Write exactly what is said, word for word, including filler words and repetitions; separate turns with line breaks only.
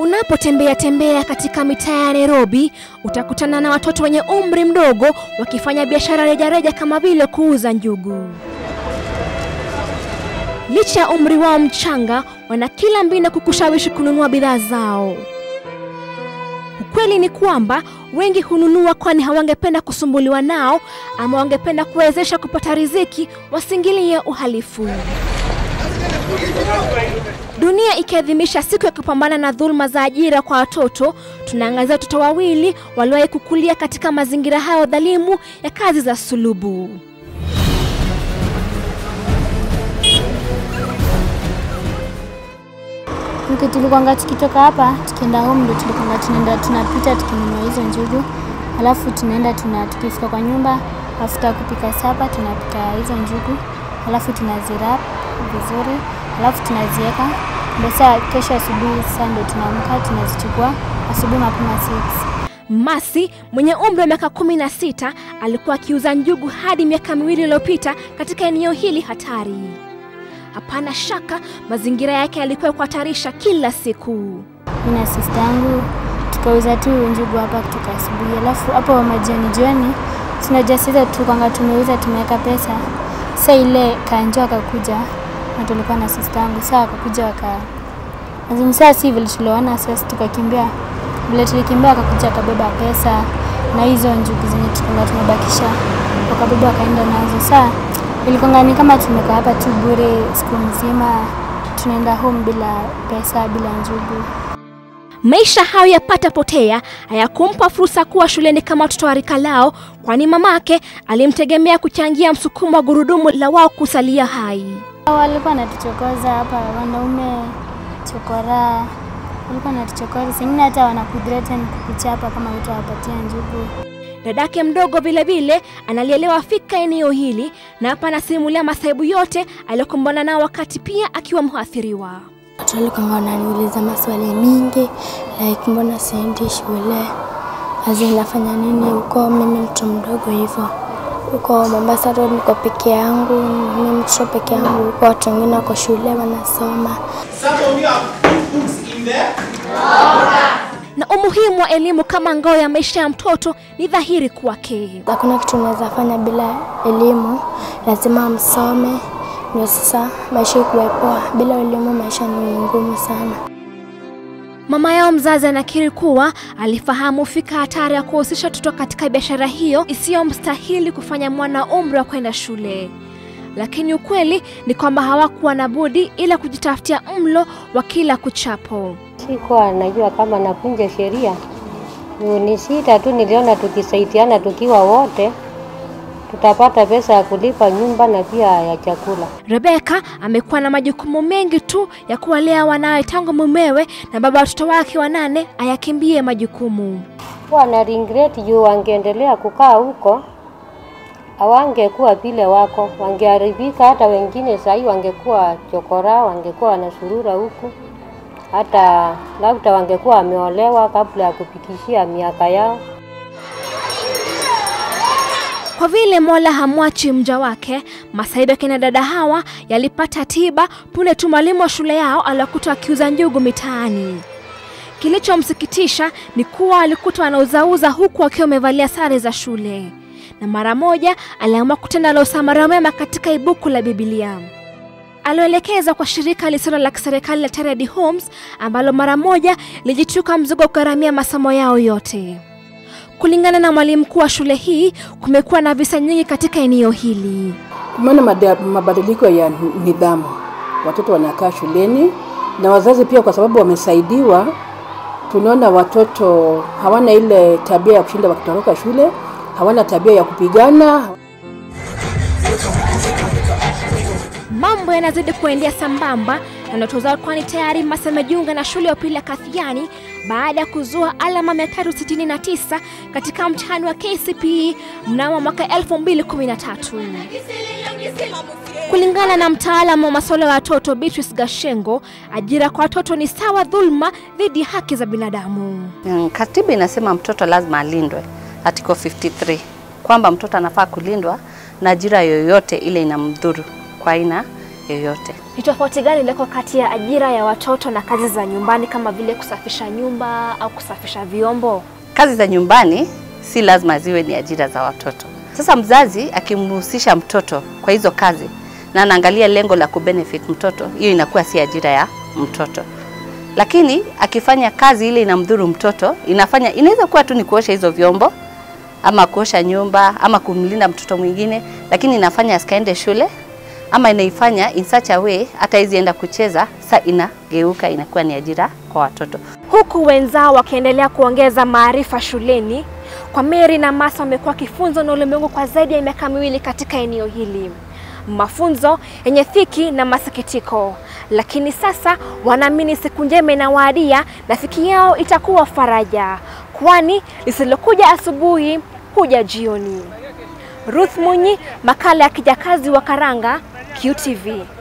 Unapotembea tembea katika mitaa ya Nairobi, utakutana na watoto wenye umri mdogo wakifanya biashara rejareja kama vile kuuza njugu. Licha ya umri wao mchanga, wana kila mbinu kukushawishi kununua bidhaa zao. Ukweli ni kwamba wengi hununua kwani hawangependa kusumbuliwa nao ama wangependa kuwezesha kupata riziki wasingilie uhalifu. Dunia ikiadhimisha siku ya kupambana na dhulma za ajira kwa watoto, tunaangazia watoto wawili waliowahi kukulia katika mazingira hayo dhalimu ya kazi za sulubu.
Mke tulikuwa tukitoka hapa, tukienda home ndio tulikuwa tunaenda tunapita tukinunua hizo njugu. Alafu tunaenda tuna tukifika kwa nyumba, after kupika sapa tunapika hizo njugu. Alafu tunazirap vizuri, alafu tunaziweka. Ndio saa kesho asubuhi saa ndio tunaamka tunazichukua asubuhi mapema six.
Masi mwenye umri wa miaka kumi na sita alikuwa akiuza njugu hadi miaka miwili iliyopita katika eneo hili hatari. Hapana shaka mazingira yake yalikuwa kuhatarisha kila siku.
Mimi na sister yangu tukauza tu njugu hapa kutoka asubuhi. Alafu hapo majioni jioni tunajasiza tukanga tumeuza tumeweka pesa. Sasa ile kanjo akakuja na tulikuwa na sister yangu. Sasa akakuja waka Azim sasa si vile tuliona sasa tukakimbia. Vile tulikimbia akakuja akabeba pesa na hizo njugu zenye tukanga tumebakisha. Wakabeba akaenda nazo. Sasa ilikuwa ni kama tumekaa hapa tu bure siku nzima, tunaenda home bila pesa, bila njugu.
Maisha hayo yapata potea hayakumpa fursa kuwa shuleni kama watoto wa rika lao, kwani mamake alimtegemea kuchangia msukumo wa gurudumu la wao kusalia hai.
Walikuwa wanatuchokoza hapa, wanaume chokora, walikuwa wanatuchokoza, singine hata wanakuthreaten kukuchapa kama utawapatia njugu.
Dadake mdogo vile vile analielewa fika eneo hili na hapa anasimulia masaibu yote aliyokumbana nao wakati pia akiwa mhaathiriwa.
Watu walikuwa wananiuliza maswali mingi, like mbona siendi shule? Azi nafanya nini huko, mimi mtu mdogo hivyo. Huko Mombasa road niko peke yangu, mimi mtoto peke yangu, huko watu wengine wako shule wanasoma.
Na umuhimu wa elimu kama ngao ya maisha ya mtoto ni dhahiri kwake.
Hakuna kitu unaweza fanya bila elimu, lazima msome ndio sasa maisha kuwepo. Bila elimu maisha ni ngumu sana.
Mama yao mzazi anakiri kuwa alifahamu fika hatari ya kuhusisha watoto katika biashara hiyo isiyomstahili kufanya mwana umri wa kwenda shule. Lakini ukweli ni kwamba hawakuwa na budi ila kujitafutia mlo wa kila kuchapo.
Sikuwa najua kama napunja sheria. Ni sita tu niliona tukisaidiana tukiwa wote tutapata pesa ya kulipa nyumba na pia ya chakula.
Rebecca amekuwa na majukumu mengi tu ya kuwalea wanawe tangu mumewe na baba watoto wake wanane ayakimbie majukumu.
Wana regret juu wangeendelea kukaa huko, hawangekuwa vile wako, wangeharibika. Hata wengine sasa wangekuwa chokora, wangekuwa wanasurura huku. Hata labda wangekuwa wameolewa kabla ya kufikishia miaka yao.
Kwa vile Mola hamwachi mja wake, masaibu ya kina dada hawa yalipata tiba punde tu mwalimu wa shule yao alikuta akiuza njugu mitaani. Kilichomsikitisha ni kuwa alikuta wanauzauza huku akiwa amevalia sare za shule. Na mara moja aliamua kutenda la usamara mema katika ibuku la Biblia. Aloelekeza kwa shirika lisilo la kiserikali la Charity Homes ambalo mara moja lijituka mzigo kugharamia masomo yao yote. Kulingana na mwalimu mkuu wa shule hii, kumekuwa na visa nyingi katika eneo hili.
Kumana mabadiliko ya nidhamu. Watoto wanakaa shuleni na wazazi pia kwa sababu wamesaidiwa, tunaona watoto hawana ile tabia ya kushinda wakitoroka shule, hawana tabia ya kupigana.
Mambo yanazidi kuendea sambamba na ndoto zao, kwani tayari Masi amejiunga na shule ya upili ya Kathiani baada ya kuzua alama mia tatu sitini na tisa katika mtihani wa K C P E mnamo mwaka elfu mbili kumi na tatu. Kulingana na mtaalamu wa masuala ya watoto Beatrice Gashengo, ajira kwa watoto ni sawa dhulma dhidi ya haki za binadamu.
Katiba inasema mtoto lazima alindwe, article fifty-three, kwamba mtoto anafaa kulindwa na ajira yoyote ile inamdhuru kwa aina yoyote.
Ni tofauti gani liko kati ya ajira ya watoto na kazi za nyumbani kama vile kusafisha nyumba au kusafisha vyombo?
Kazi za nyumbani si lazima ziwe ni ajira za watoto. Sasa mzazi akimhusisha mtoto kwa hizo kazi na anaangalia lengo la kubenefit mtoto, hiyo inakuwa si ajira ya mtoto. Lakini akifanya kazi ile inamdhuru mtoto, inafanya inaweza kuwa tu ni kuosha hizo vyombo ama kuosha nyumba ama kumlinda mtoto mwingine, lakini inafanya asikaende shule ama inaifanya in such a way hata hizi enda kucheza, sasa inageuka inakuwa ni ajira kwa watoto.
Huku wenzao wakiendelea kuongeza maarifa shuleni, kwa Mary na Masa wamekuwa kifunzo na ulimwengu kwa zaidi ya miaka miwili katika eneo hili. Mafunzo yenye dhiki na masikitiko, lakini sasa wanaamini siku njema inawaadia na fiki yao itakuwa faraja, kwani lisilokuja asubuhi huja jioni. Ruth Munyi, makala ya kijakazi wa Karanga, Q T V.